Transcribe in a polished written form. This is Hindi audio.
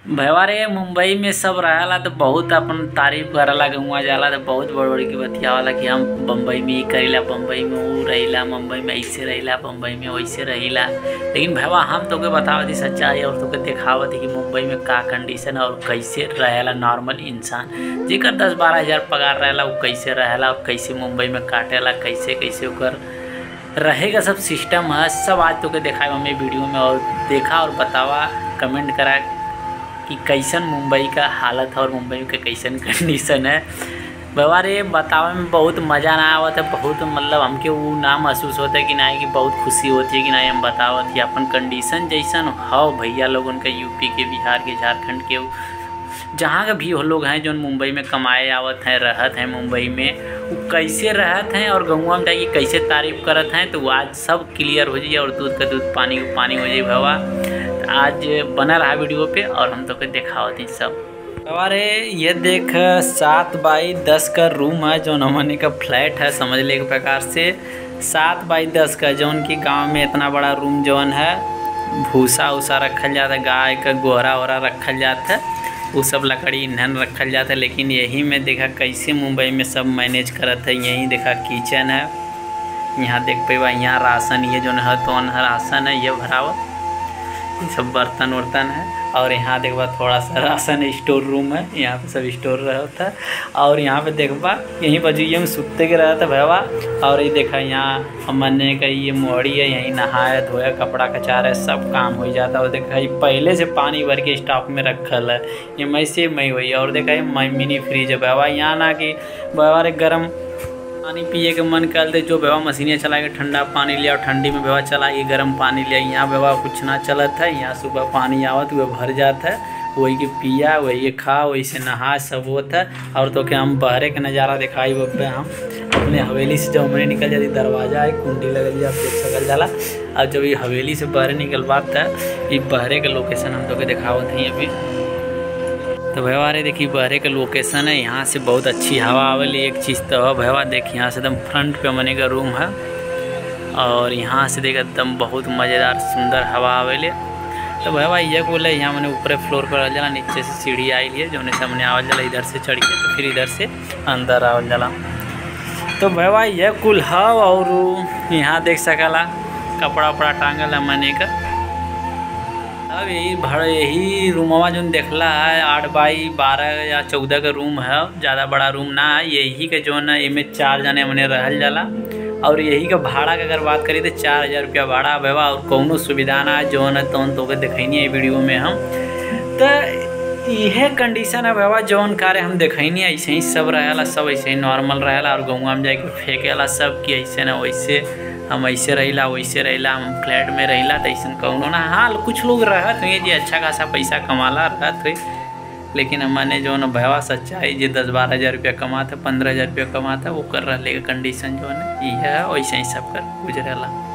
भैया रे मुंबई में सब रहेला तो बहुत अपन तारीफ करेला कि वहाँ जाला तो बहुत बड़ बड़ की बतियावाला कि हम बम्बई में ही करेला, बम्बई में वो रहीला, मुंबई में ऐसे रहीला, बम्बई में वैसे रहीला। लेकिन भैया हम तोके बतावत ही सच्चाई और तोके दिखावत ही कि मुंबई में का कंडीशन और कैसे रहेला नॉर्मल इंसान जेकर 10-12 हज़ार पगार रहेला वो कैसे रहेला और कैसे मुंबई में काटेला, कैसे कैसे ओकर रहेगा सब सिस्टम है। सब आज तोके दिखाए हमें वीडियो में और देखा और बतावा, कमेंट करा कि कैसन मुंबई का हालत है और मुंबई का कैसन कंडीशन है। बाबा रे बतावे में बहुत मज़ा ना आवत है, बहुत मतलब हमके वो ना महसूस होता है कि नहीं कि बहुत खुशी होती है कि नहीं हम बतावत ही अपन कंडीशन जैसन हो भैया लोगन का, यूपी के, बिहार के, झारखंड के, जहाँ का भी हो लोग हैं जो मुंबई में कमाए आवत हैं, रहत हैं मुंबई में, वो कैसे रहत हैं और गौवा में जाइए कैसे तारीफ करत हैं। तो आज सब क्लियर हो जाइए और दूध का दूध पानी का पानी हो जाए भैया। तो आज बना रहा वीडियो पे और हम तो दिखावत हैं सब। अरे ये देख 7 बाई 10 का रूम है जो हमने का फ्लैट है, समझ ले एक प्रकार से 7 बाई 10 का, जौन की गांव में इतना बड़ा रूम जौन है भूसा उसा रखल जाता है, गाय का गोहरा वोहरा रखल जाता है, वो सब लकड़ी ईंधन रखल जाता है। लेकिन यही में देखा कैसे मुंबई में सब मैनेज करत है। यही देखा किचन है, यहाँ देख पेबा यहाँ राशन ये जो है तो राशन है ये भरावा, ये सब बर्तन वर्तन है। और यहाँ देखबा थोड़ा सा राशन स्टोर रूम है, यहाँ पे सब स्टोर रहता है। और यहाँ पे देखबा यहीं बाजू में सुते के रहता भैया। और ये देखा यहाँ हमने का ये मोहड़ी है, यहीं नहाया धोया कपड़ा कचार है, सब काम हो जाता है। और देखा ये पहले से पानी भर के स्टॉक में रखल है, ये मई से मई हुई है। और देखा ये मिनी फ्रिज है भैया, यहाँ ना कि भैया गर्म पानी पिए के मन करते जो भैया मशीनें चला के ठंडा पानी लिया और ठंडी में भैया चला के गर्म पानी लिया। यहाँ भैया कुछ ना चलत है, यहाँ सुबह पानी आवत हुए भर जाता है, वही के पिया वही खा वही से नहा सब होता है। और तो क्या हम बहरे के नज़ारा दिखाई बे हम अपने हवेली से जब हमने निकल जाती, दरवाजा है कुंडी लगल जा देख सकल जाला। और जब ये हवेली से बहरे निकल पाता है ये बहरे का लोकेशन हम तो के दिखावत हैं अभी। तो भैया रे देखिए बहरे का लोकेशन है, यहाँ से बहुत अच्छी हवा आवेली। एक चीज़ तो है भैया देखिए यहाँ से एकदम फ्रंट पे मने का रूम है और यहाँ से देख एकदम बहुत मज़ेदार सुंदर हवा आवेली। तो भैया ये बोले यहाँ मैंने ऊपर फ्लोर पर आवल जाला, नीचे से सीढ़ी आई है जो सामने आवल जाला, इधर से चढ़ के तो फिर इधर से अंदर आवल जाला। तो भैया ये कुल है और यहाँ देख सकला कपड़ा वपड़ा टांगल है मने का। अब यही रूमवा जो देखला है 8 बाई 12 या 14 का रूम है, ज़्यादा बड़ा रूम ना है। यही के जो है इनमें 4 जने मैंने रहल जाला। और यही का भाड़ा का अगर बात करी तो 4000 रुपया भाड़ा भैया। और कोनो सुविधा ना है जो है तो देखनी है वीडियो में हम। तो यह कंडीशन है भैया जौन कार्य हम देखनी है, ऐसे ही सब रहेला, सब ऐसे ही नॉर्मल रहेला। और गाँव में जाके फेंकेला सब कि ऐसे ना वैसे हम ऐसे रहीला वैसे रहीला, हम फ्लैट में रहीला तो ऐसा कहूँ ना। हाँ कुछ लोग रहत हुए जी अच्छा खासा पैसा कमाला रहत हुए, लेकिन हमने जो ना भैया सच्चाई जी 10-12 हज़ार रुपया कमाता, 15 हज़ार रुपया कमाता, वो कर रहा कंडीशन जो है ये है वैसे ही सब कर गुजरेला।